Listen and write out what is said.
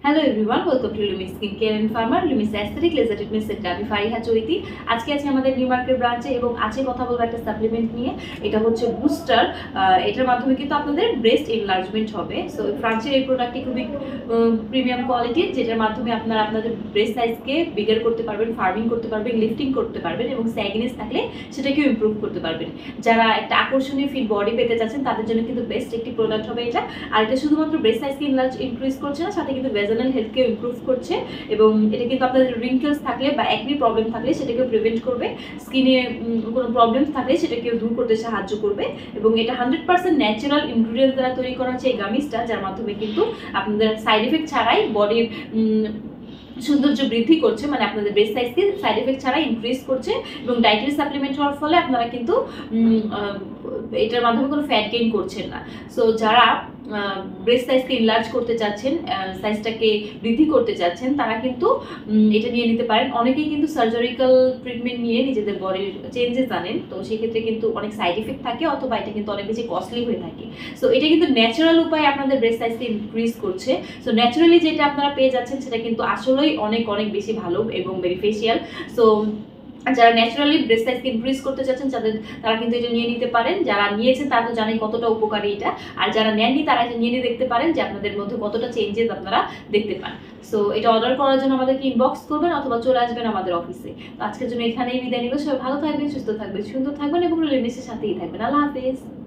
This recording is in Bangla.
Hello everyone, welcome to Lumis skin care and ফার্মার Lumis aesthetic laser treatment centre. আমি ফারিহা চৈতি। আজকে আছি আমাদের নিউ মার্কেট ব্রাঞ্চে এবং আজকে কথা বলবো একটা সাপ্লিমেন্ট নিয়ে। এটা হচ্ছে বুস্টার। এটার মাধ্যমে কিন্তু আপনাদের ব্রেস্ট এনলার্জমেন্ট হবে। সো ফ্রান্সের এই প্রোডাক্টটি খুবই প্রিমিয়াম কোয়ালিটির, যেটার মাধ্যমে আপনারা আপনাদের ব্রেস্ট সাইজকে বিগার করতে পারবেন, ফার্মিং করতে পারবেন, লিফটিং করতে পারবেন এবং স্যাগিনেস থাকলে সেটাকেও ইমপ্রুভ করতে পারবেন। যারা একটা আকর্ষণীয় ফিট বডি পেতে চাচ্ছেন তাদের জন্য কিন্তু বেস্ট একটি প্রোডাক্ট হবে এটা। আর এটা শুধুমাত্র ব্রেস্ট সাইজকে ইনক্রিজ করছে না, সাথে কিন্তু ভেজানাল হেলথকেও ইমপ্রুভ করছে এবং এটা কিন্তু আপনাদের রিঙ্কেলস থাকলে বা অ্যাকনি প্রবলেম থাকলে সেটাকেও প্রিভেন্ট করবে, স্কিনে কোনো প্রবলেম থাকলে সেটাকেও দূর করতে সাহায্য করবে এবং এটা 100% ন্যাচারাল ইনগ্রিডিয়েন্টস দ্বারা তৈরি করা হচ্ছে এই গামিসটা, যার মাধ্যমে কিন্তু আপনাদের সাইড এফেক্ট ছাড়াই বডির সৌন্দর্য বৃদ্ধি করছে, মানে আপনাদের ব্রেস্ট সাইজকে সাইড এফেক্ট ছাড়া ইনক্রিজ করছে এবং ডায়েটারি সাপ্লিমেন্ট হওয়ার ফলে আপনারা কিন্তু এটার মাধ্যমে কোনো ফ্যাট গেইন করছেন না। সো যারা ব্রেস্ট সাইজকে ইনলার্জ করতে চাচ্ছেন, সাইজটাকে বৃদ্ধি করতে চাচ্ছেন, তারা কিন্তু এটা নিয়ে নিতে পারেন। অনেকেই কিন্তু সার্জারিক্যাল ট্রিটমেন্ট নিয়ে নিজেদের বডির চেঞ্জেস আনেন, তো সেক্ষেত্রে কিন্তু অনেক সাইড এফেক্ট থাকে অথবা এটা কিন্তু অনেক বেশি কস্টলি হয়ে থাকে। সো এটা কিন্তু ন্যাচারাল উপায়ে আপনাদের ব্রেস্ট সাইজকে ইনক্রিজ করছে। সো ন্যাচারালি যেটা আপনারা পেয়ে যাচ্ছেন সেটা কিন্তু আসলেই অনেক অনেক বেশি ভালো এবং বেনিফিশিয়াল। সো যারা ন্যাচারালি ব্রেস্ট সাইজকে ইনক্রিজ করতে চাচ্ছেন তারা কিন্তু এটা নিয়ে নিতে পারেন। যারা নিয়েছেন তারা তো জানেন কতটা উপকারী এটা, আর যারা নেননি তারা এটা নিয়ে নিয়ে দেখতে পারেন যে আপনাদের মধ্যে কতটা চেঞ্জেস আপনারা দেখতে পান। সো এটা অর্ডার করার জন্য আমাদেরকে ইনবক্স করবেন অথবা চলে আসবেন আমাদের অফিসে। তো আজকের জন্য এখানেই বিদায় নিব। সবাই ভালো থাকবেন, সুস্থ থাকবেন, সুন্দর থাকবেন এবং লিমিসের সাথেই থাকবেন। আল্লাহ হাফেজ।